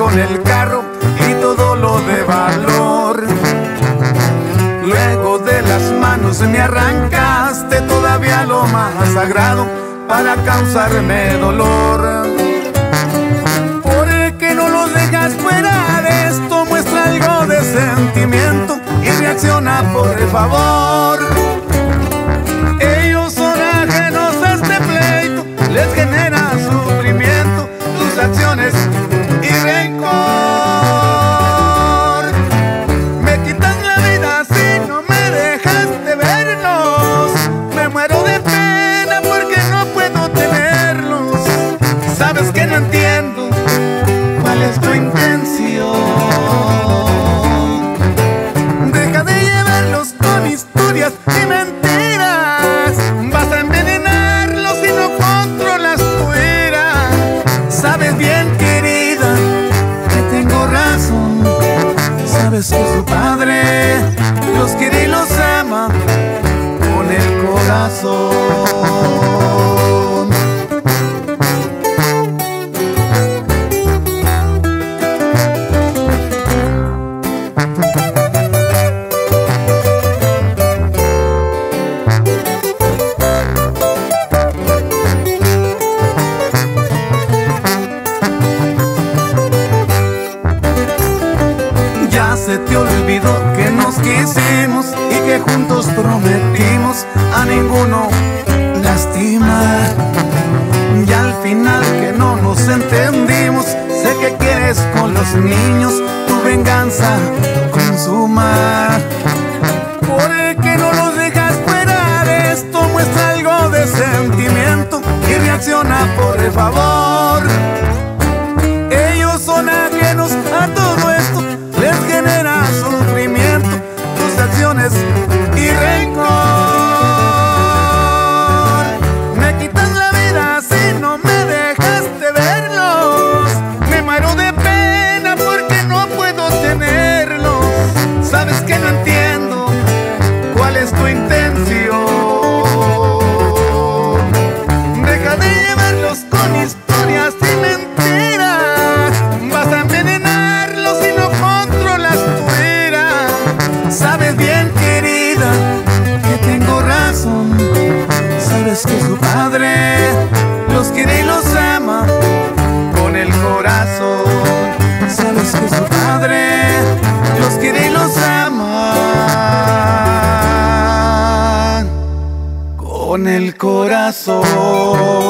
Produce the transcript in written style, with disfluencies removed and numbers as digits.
con el carro y todo lo de valor. Luego de las manos me arrancaste todavía lo más sagrado para causarme dolor. ¿Por qué no los dejas fuera de esto? Muestra algo de sentimiento y reacciona por favor. Ellos son ajenos a este pleito, les genera sufrimiento tus acciones y rencor. Me quitas la vida si no me dejas de verlos. Me muero de pena porque no puedo tenerlos. Sabes que no entiendo cuál es tu intención. Deja de llevarlos con historias y mentiras. Vas a envenenarlos si no controlas tu ira. Sabes bien, querida, que tengo razón. Sabes que su padre los quiere y los ama con el corazón. Ya se te olvidó que nos quisimos y que juntos prometimos a ninguno lastimar. Y al final que no nos entendimos, sé que quieres con los niños tu venganza consumar. ¿Por qué no los dejas fuera de esto? Muestra algo de sentimiento y reacciona por favor. Ellos son ajenos a todo esto, les genera sufrimiento tus acciones y rencor. Me quitas la vida si no me dejas de verlos. Me muero de pena porque no puedo tenerlos. Sabes que no entiendo cuál es tu intención. Deja de llevarlos con historias y mentiras. Vas a envenenarlos si no controlas tu ira. Sabes bien, querida, que tengo razón. Sabes que su padre los quiere y los ama con el corazón. Sabes que su padre los quiere y los ama con el corazón.